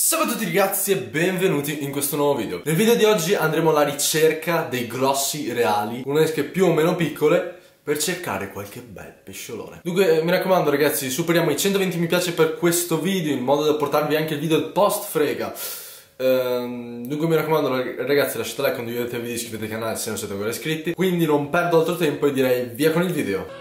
Salve a tutti ragazzi e benvenuti in questo nuovo video. Nel video di oggi andremo alla ricerca dei grossi reali, con esche più o meno piccole, per cercare qualche bel pesciolone. Dunque mi raccomando ragazzi, superiamo i 120 mi piace per questo video, in modo da portarvi anche il video del post frega. Dunque mi raccomando ragazzi, lasciate like, condividete il video, iscrivetevi al canale se non siete ancora iscritti. Quindi non perdo altro tempo e direi via con il video.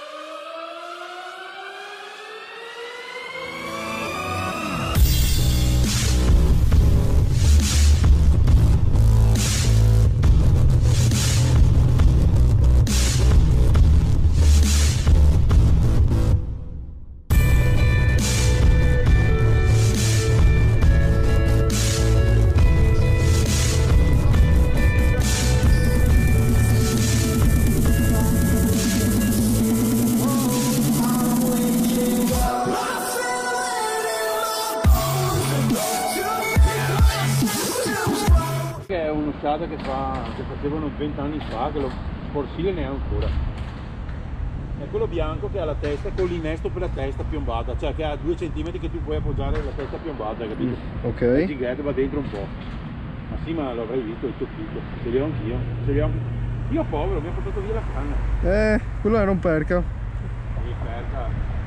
È un'usciata che facevano 20 anni fa, che lo Forsile ne ha ancora. È quello bianco che ha la testa con l'innesto per la testa piombata, cioè che ha 2 centimetri che tu puoi appoggiare la testa piombata, capito? Ok. Il gigante va dentro un po'. Ma sì, ma l'avrei visto il toppito, ce li ho anch'io. Io povero, mi ha portato via la canna. Quello era un perca. Sì, perca.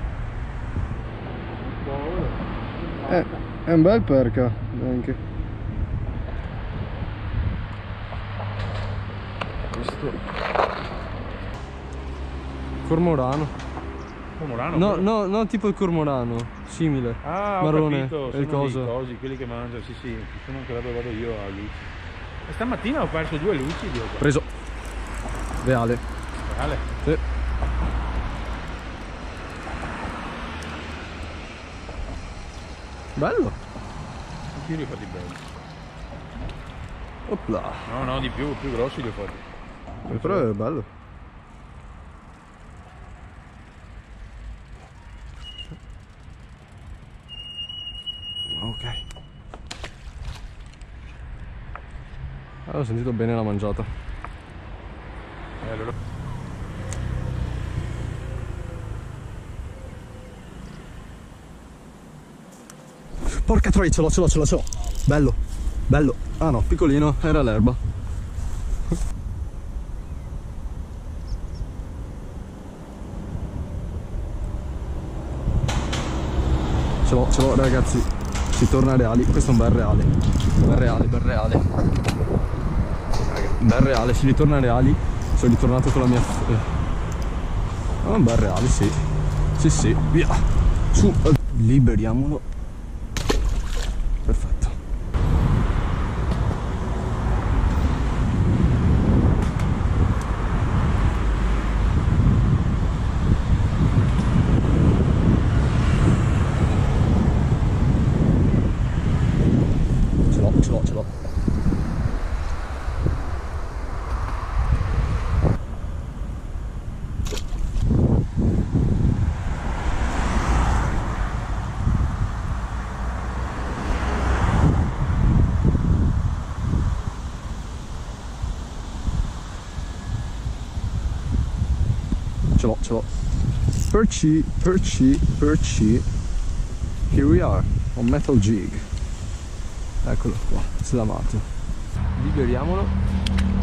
Povero. È un bel perca anche. Cormorano. Cormorano? No, tipo il cormorano, simile. Ah, ho marrone, capito, è il sono coso. i cosi, quelli che mangiano, sì, ci sono anche là dove vado io a luci. E stamattina ho perso 2 lucidi. Preso. Reale. Reale? Sì. Bello. Anch'io li ho fatti belli. Opla. No, di più grossi li ho fatti. Però è bello. Ok. Ho sentito bene la mangiata. Allora. Porca troia, ce l'ho. Bello. Ah no, piccolino, era l'erba. Ce l'ho ragazzi. Si torna reali. Questo è un bel reale. Bel reale, si ritorna reali. Sono ritornato con la mia... un bel reale, sì. Sì, via. Su, liberiamolo. Perfetto. Ce l'ho. Ce l'ho. Perci. Here we are, on metal jig. Eccolo qua, slamato. Liberiamolo.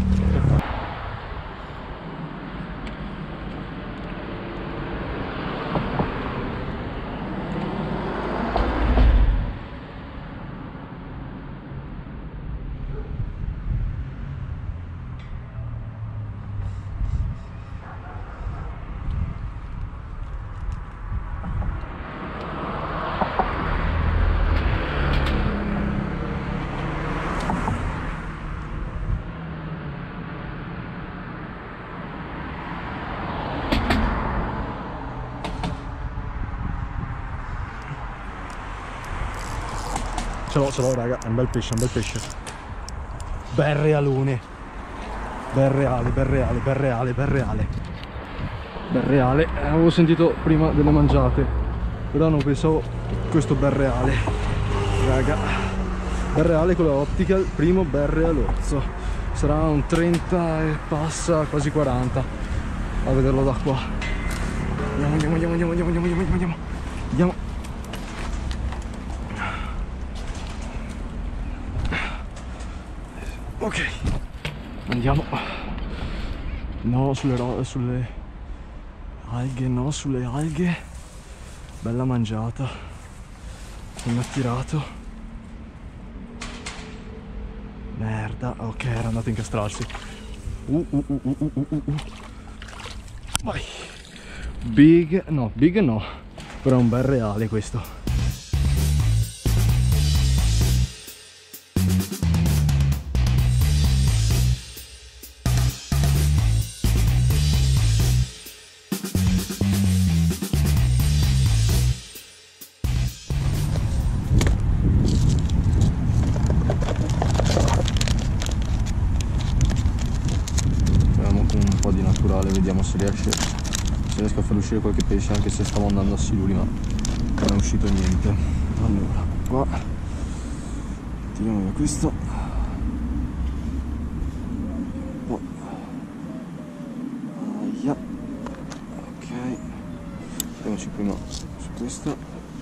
Ce l'ho raga, è un bel pesce. Bel realone. Bel reale. Avevo sentito prima delle mangiate, però non pensavo questo bel reale. Raga, bel reale con la optical, primo bel realozzo. Sarà un 30 e passa, quasi 40 a vederlo da qua. Andiamo. Ok, andiamo. No, sulle alghe, no, sulle alghe. Bella mangiata. Mi ha tirato. Merda, ok, era andato a incastrarsi. Vai. Big no, però è un bel reale questo. Un po' di naturale, vediamo se riesco a far uscire qualche pesce, anche se stavo andando a siluri ma non è uscito niente. Allora, qua tiriamo via questo. Oh. Aia. Ok, andiamoci prima su questo.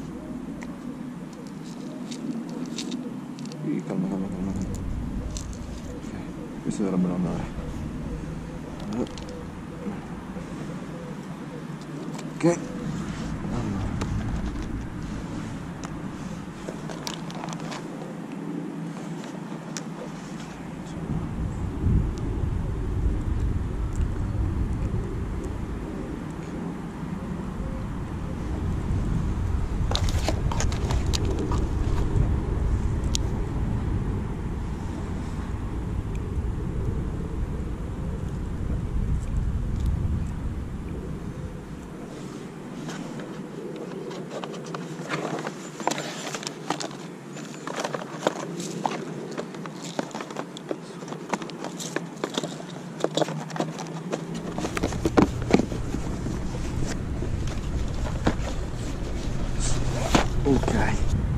Calma. Ok, questi dovrebbero andare. Ok, ok.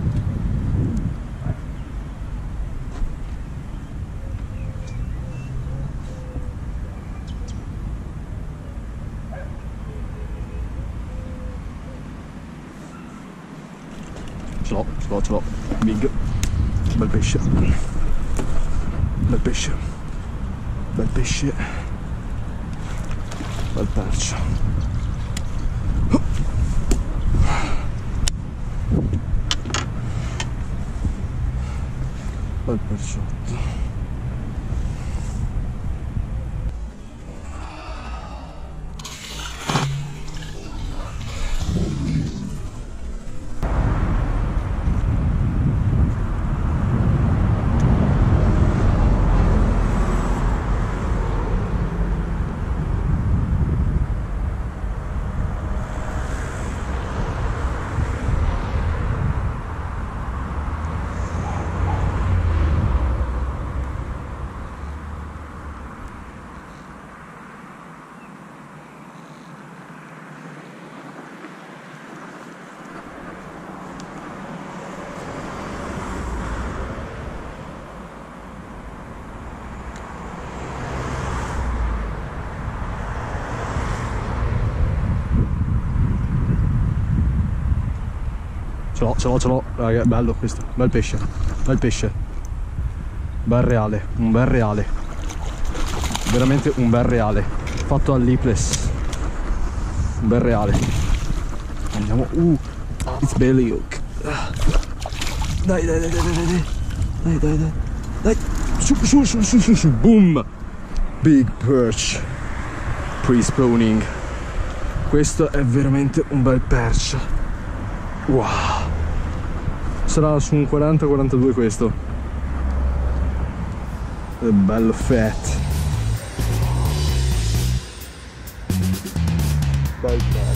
Ce l'ho. Big. Bel pesce. Bel percio. Bel percio. Bel perciotto. Ce l'ho, raga, bello questo, bel pesce, bel reale, un bel reale, veramente un bel reale, fatto al lipless, un bel reale. Andiamo, it's belly hook, dai, su, boom, big perch, pre-spawning, questo è veramente un bel perch, wow. Sarà su un 40-42 questo. È bello fat. Bel